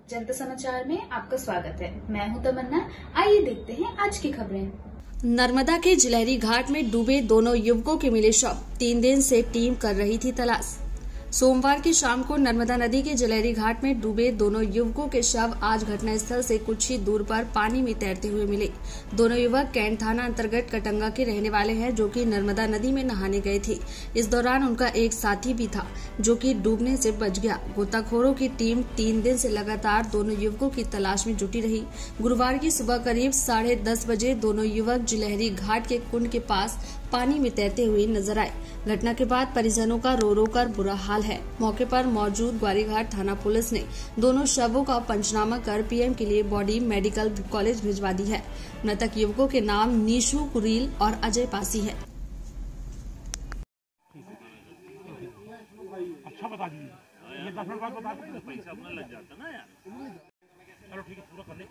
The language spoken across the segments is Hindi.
जनता समाचार में आपका स्वागत है। मैं हूं तमन्ना। आइए देखते हैं आज की खबरें। नर्मदा के जिलहरी घाट में डूबे दोनों युवकों के मिले शव 3 दिन से टीम कर रही थी तलाश। सोमवार की शाम को नर्मदा नदी के जिलहरी घाट में डूबे दोनों युवकों के शव आज घटनास्थल से कुछ ही दूर पर पानी में तैरते हुए मिले। दोनों युवक कैंट थाना अंतर्गत कटंगा के रहने वाले हैं, जो कि नर्मदा नदी में नहाने गए थे। इस दौरान उनका एक साथी भी था, जो कि डूबने से बच गया। गोताखोरों की टीम 3 दिन से लगातार दोनों युवकों की तलाश में जुटी रही। गुरुवार की सुबह करीब 10:30 बजे दोनों युवक जिलहरी घाट के कुंड के पास पानी में तैरते हुए नजर आए। घटना के बाद परिजनों का रो रो कर बुरा हाल है। मौके पर मौजूद ग्वारीघाट थाना पुलिस ने दोनों शवों का पंचनामा कर पीएम के लिए बॉडी मेडिकल कॉलेज भिजवा दी है। मृतक युवकों के नाम नीशू कुरील और अजय पासी है। अच्छा बता दीजिए, ये 10 मिनट बाद बता दीजिए, पैसा अपना लग जाता ना यार। चलो ठीक है, पूरा कर ले।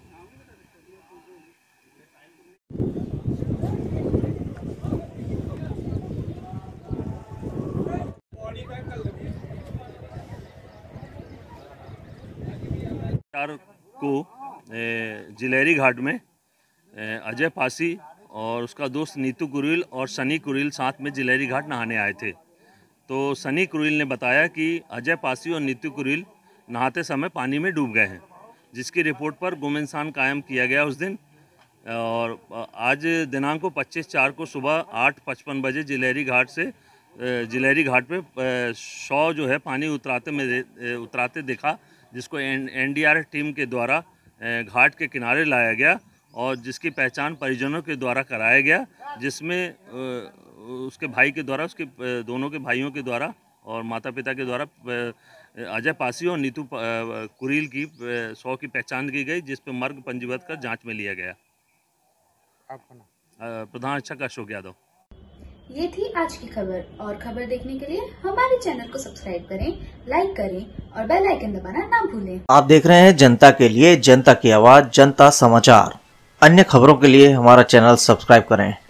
को जिलहरी घाट में अजय पासी और उसका दोस्त नीतू कुरील और सनी कुरील साथ में जिलहरी घाट नहाने आए थे। तो सनी कुरील ने बताया कि अजय पासी और नीतू कुरील नहाते समय पानी में डूब गए हैं, जिसकी रिपोर्ट पर गुम इंसान कायम किया गया उस दिन। और आज दिनांक को 25/4 को सुबह 8:55 बजे जिलहरी घाट पे शव जो है पानी उतराते देखा, जिसको एनडीआरएफ टीम के द्वारा घाट के किनारे लाया गया और जिसकी पहचान परिजनों के द्वारा कराया गया, जिसमें उसके भाई के द्वारा, उसके दोनों के भाइयों के द्वारा और माता पिता के द्वारा अजय पासी और नीतू कुरील की शव की पहचान की गई, जिस पर मर्ग पंजीबद्ध कर जांच में लिया गया। आपका नाम? प्रधान शिक्षक अशोक यादव। ये थी आज की खबर, और खबर देखने के लिए हमारे चैनल को सब्सक्राइब करें, लाइक करें और बेल आइकन दबाना ना भूलें। आप देख रहे हैं जनता के लिए, जनता की आवाज, जनता समाचार। अन्य खबरों के लिए हमारा चैनल सब्सक्राइब करें।